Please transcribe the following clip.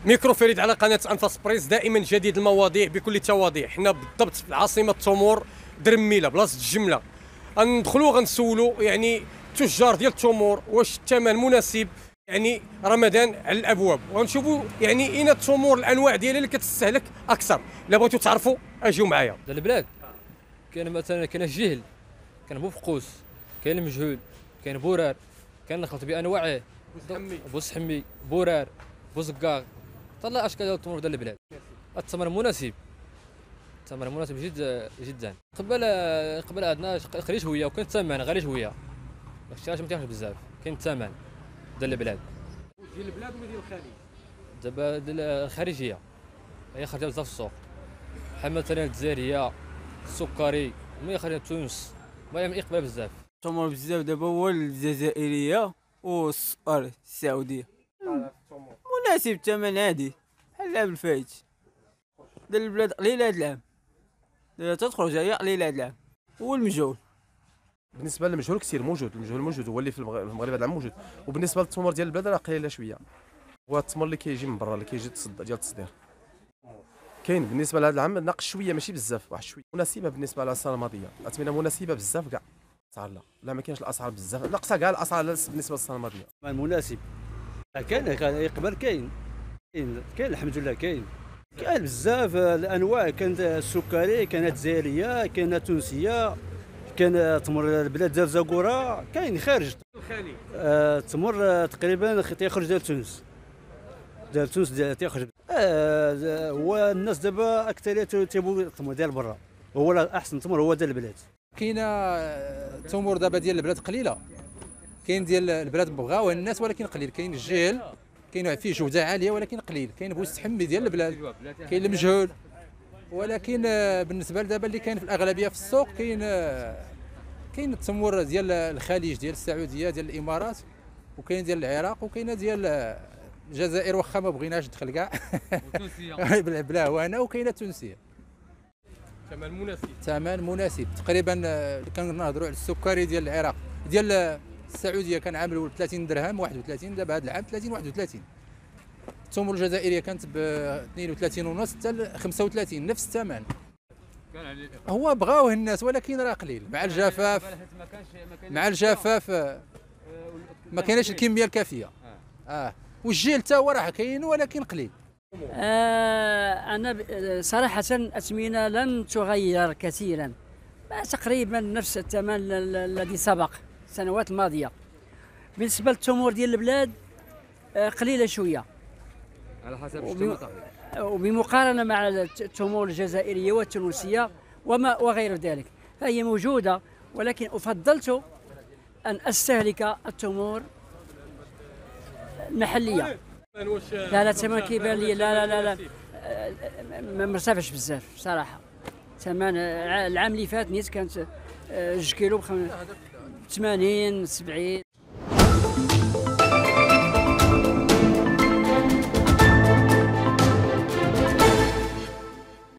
ميكرو فريد على قناة أنفاس بريس، دائما جديد المواضيع بكل التواضيع. حنا بالضبط في عاصمة التمور درميلة بلاصة الجملة. غندخلوا غنسولوا يعني التجار ديال التمور واش الثمن مناسب، يعني رمضان على الابواب، وغنشوفوا يعني اين التمور الانواع ديالها اللي كتستهلك اكثر. الا بغيتوا تعرفوا اجيو معايا. البلاد كاين مثلا كاين الجهل، كاين بوفقوس، كاين المجهول، كاين بورار، كاين الخلط بانواعه، بوسحمي، بورار، بوزكاغ، طلع اشكال ديال التمور ديال البلاد. الثمن مناسب، الثمن مناسب جدا. قبل عندنا غالي شويه، وكان الثمن غالي شويه، الشراء ما كانش بزاف. كاين الثمن ديال البلاد ديال البلاد ولا ديال الخارج؟ دابا ديال الخارجيه هي خارجه بزاف في السوق، بحال مثلا الجزائريه، السكري، ما خارجه تونس، المهم يقبل بزاف. التمر بزاف دابا هو الجزائريه والسكر السعوديه. مناسب الثمن عادي بحال العام الفايت. ديال البلاد قليله هاد العام، تتخرج هي قليله هاد العام. هو المجهول. بالنسبه للمجهول كثير موجود، المجهول موجود هو اللي في المغرب هذا العام موجود. وبالنسبه للتمور ديال البلاد راه قليله شويه. هو التمر اللي كيجي من برا اللي كيجي ديال التصدير كاين بالنسبه لهذا العام ناقص شويه، ماشي بزاف، واحد شويه. مناسبه بالنسبه للسنه الماضيه، الاثمنه مناسبه بزاف كاع. الاسعار لا ما كاينش الاسعار بزاف، ناقصه كاع الاسعار بالنسبه للسنه الماضيه. مناسب كاين يقبل، كاين الحمد لله، كاين بزاف الانواع. كانت السكري، كانت الجزائريه، كاينه تونسيه، كان تمر البلاد ديال زاكورا، كاين خارج الخالي. تمر تقريبا تيخرج ديال تونس، تيخرج. هو الناس دابا اكثريه تيبغوا التمر ديال برا، هو احسن تمر هو ديال البلاد. كاينه التمور دابا ديال البلاد قليله، كاين ديال البلاد بغاوها الناس ولكن قليل. كاين الجيل، كاين فيه جوده عاليه ولكن قليل. كاين بوستحمي ديال البلاد، كاين المجهول. ولكن بالنسبه لدابا اللي كاين في الاغلبيه في السوق، كاين التمور ديال الخليج، ديال السعوديه، ديال الامارات، وكاين ديال العراق، وكاين ديال الجزائر واخا ما بغيناش ندخل كاع بلا هوانا، وكاينه التونسيه. ثمن مناسب تقريبا. كنهضروا على السكري ديال العراق، ديال السعوديه كان عامل 30 درهم 31، دابا هذا العام 30 31. التمور الجزائريه كانت ب 32 ونص حتى ل 35، نفس الثمن. هو بغاوه الناس ولكن راه قليل مع الجفاف ما كايناش الكميه الكافيه. والجيل حتى هو راه كاين ولكن قليل. أنا صراحة الأثمنة لن تغير كثيرا، تقريبا نفس الثمن الذي سبق السنوات الماضية. بالنسبة للتمور ديال البلاد قليلة شوية على حسب المنطقة، وبمقارنة مع التمور الجزائرية والتونسية وغير ذلك، فهي موجودة، ولكن أفضلت أن أستهلك التمور المحلية. لا الثمن كيبان لي، لا ما مرتفعش بزاف صراحه. ثمن العام اللي فات نيت كانت 2 كيلو ب 80 70.